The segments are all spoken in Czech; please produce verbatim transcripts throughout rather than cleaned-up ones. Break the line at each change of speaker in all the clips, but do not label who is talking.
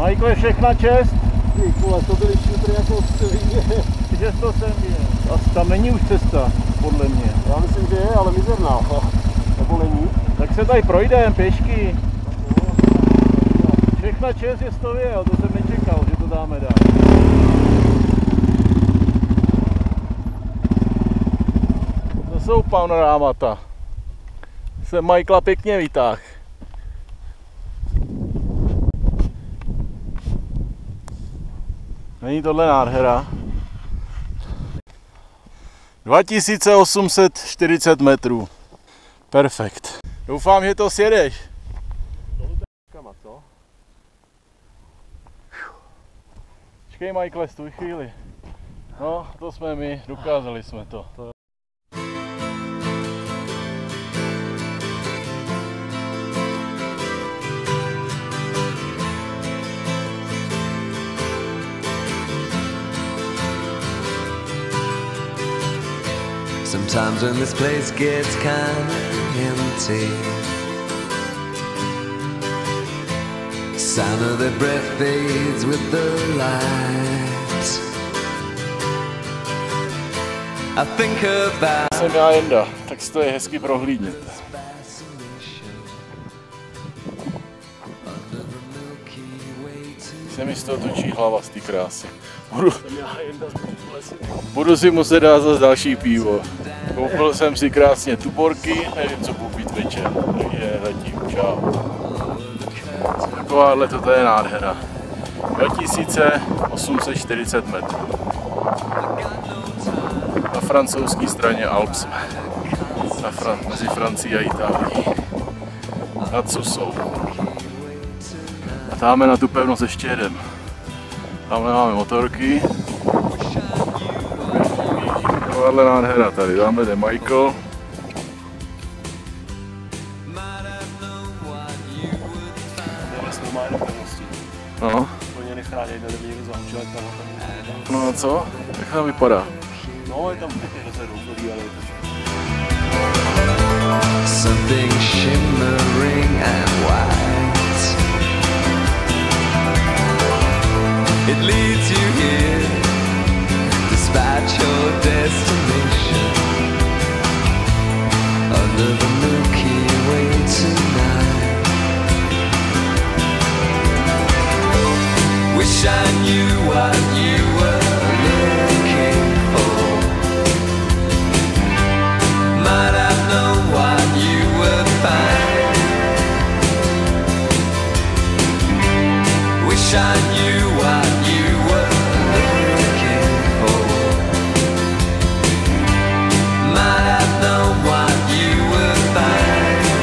Michael, všechna čest.
Ty vole, to byly šutry jako v Sevině.
Že to sem je. Asi tam není už cesta, podle mě.
Já myslím, že je, ale mizerná. Nebo není.
Tak se tady projdeme pěšky. Všechna čest, že jsi to věděl, to jsem nečekal, že to dáme dál. To jsou panorámata. Jsem Michaela pěkně vytáhl. Není tohle nádhera? dva tisíce osm set čtyřicet metrů. Perfekt. Doufám, že to sjedeš.
Co?
Počkej, Michael, stůj chvíli. No, to jsme my, dokázali jsme to.
Sometimes when this place gets kind of empty, sound of their breath fades with the light. I think about
Jsem já Jenda, tak si to je hezky prohlídněte. Se mi z toho točí hlava z té krásy. Budu, budu si muset dát zase další pivo. Koupil jsem si krásně tuborky, nevím, co budu pít večer, takže zatím čau. Takováhle toto je nádhera. dva tisíce osm set čtyřicet metrů. Na francouzské straně Alp jsme. Na Fran- mezi Francií a Itálií. Nad Susou. A táme na tu pevnost ještě jedem. Tamhle máme motorky. Takováhle nádhera tady. Dáme jde Michael. No. No a co? Jak tam vypadá?
No, je tam pěkně zase rozdolí, ale je to
something shimmering and white. It leads you here, despite your destination, under the Milky Way tonight. Wish I knew what you were looking for. Might have known what you would find. Wish I knew what you were looking for. Might have known what you would find.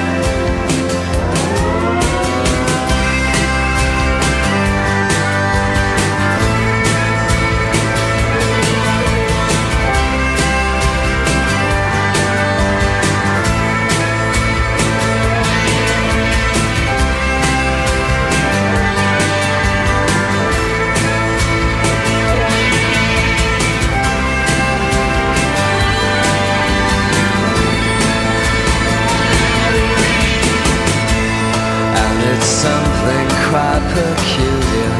Something quite peculiar,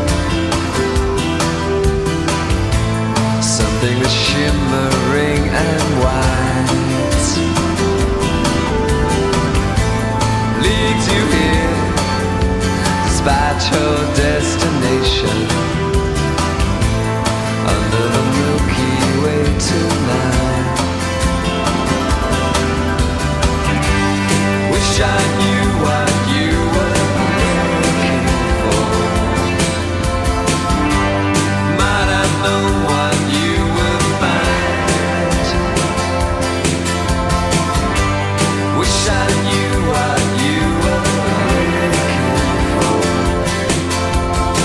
something that's shimmering and white, leads you here, despite your destination, under the Milky Way tonight. Wish I knew what you were. Wish I knew what you were looking for.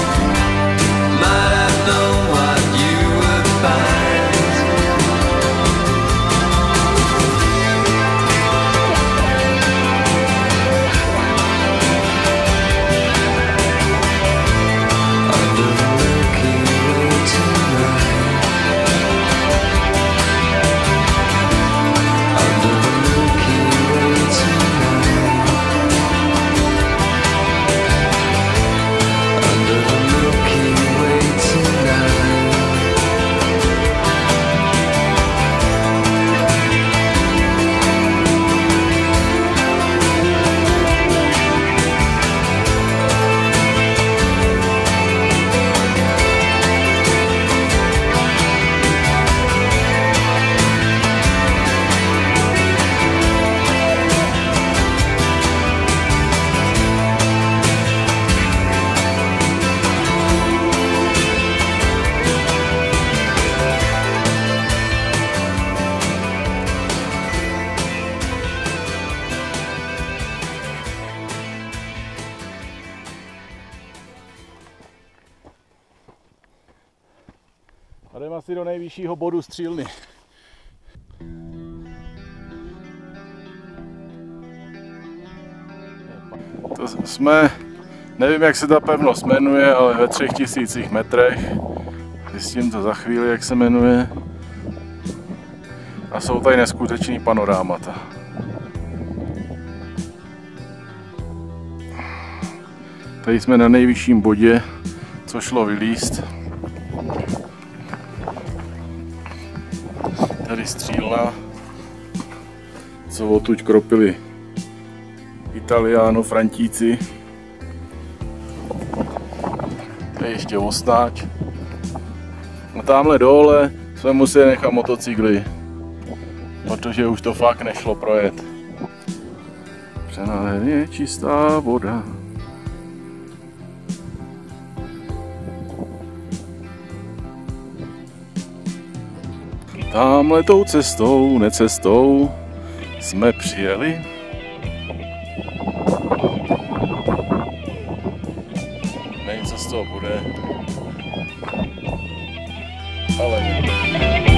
A jdeme asi do nejvyššího bodu Střílny. To jsme, nevím jak se ta pevnost jmenuje, ale ve třech tisících metrech. Zjistím to za chvíli, jak se jmenuje. A jsou tady neskutečný panorámata. Tady jsme na nejvyšším bodě, co šlo vylízt. Tady Střílna, co odtud kropili Italiáno, Frantíci. Tady ještě Osnáč. A tamhle dole jsme museli nechat motocykly, protože už to fakt nešlo projet. Přenádherně čistá voda. Tamhle tou cestou, necestou jsme přijeli. Nevím, co z toho bude, ale